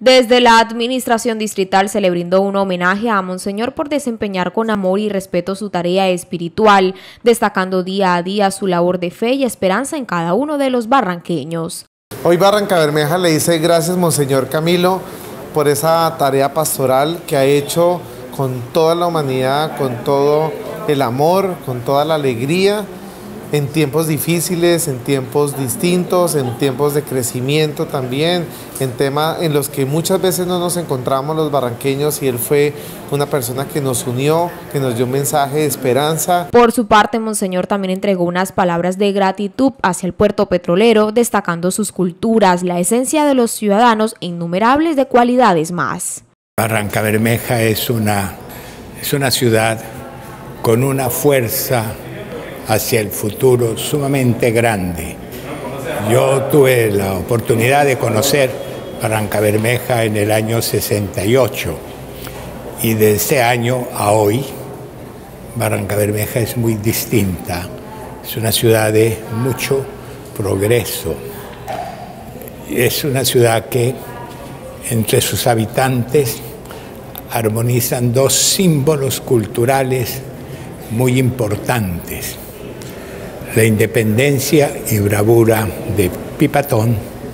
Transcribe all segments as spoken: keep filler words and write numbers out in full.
Desde la administración distrital se le brindó un homenaje a Monseñor por desempeñar con amor y respeto su tarea espiritual, destacando día a día su labor de fe y esperanza en cada uno de los barranqueños. Hoy Barrancabermeja le dice gracias, Monseñor Camilo, por esa tarea pastoral que ha hecho con toda la humanidad, con todo el amor, con toda la alegría, en tiempos difíciles, en tiempos distintos, en tiempos de crecimiento también, en temas en los que muchas veces no nos encontramos los barranqueños, y él fue una persona que nos unió, que nos dio un mensaje de esperanza. Por su parte, Monseñor también entregó unas palabras de gratitud hacia el puerto petrolero, destacando sus culturas, la esencia de los ciudadanos e innumerables de cualidades más. Barrancabermeja es una, es una ciudad con una fuerza hacia el futuro sumamente grande. Yo tuve la oportunidad de conocer Barrancabermeja en el año sesenta y ocho, y de ese año a hoy Barrancabermeja es muy distinta. Es una ciudad de mucho progreso. Es una ciudad que entre sus habitantes armonizan dos símbolos culturales muy importantes: la independencia y bravura de Pipatón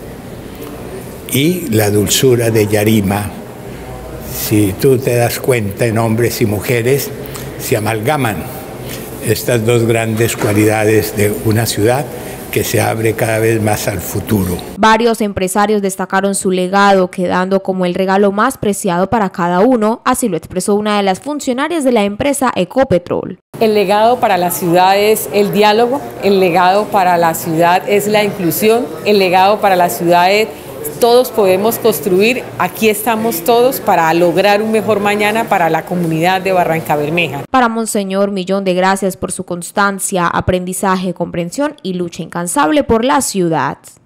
y la dulzura de Yarima. Si tú te das cuenta, en hombres y mujeres se amalgaman estas dos grandes cualidades de una ciudad que se abre cada vez más al futuro. Varios empresarios destacaron su legado, quedando como el regalo más preciado para cada uno, así lo expresó una de las funcionarias de la empresa Ecopetrol. El legado para la ciudad es el diálogo, el legado para la ciudad es la inclusión, el legado para la ciudad es todos podemos construir, aquí estamos todos para lograr un mejor mañana para la comunidad de Barrancabermeja. Para Monseñor, millón de gracias por su constancia, aprendizaje, comprensión y lucha incansable por la ciudad.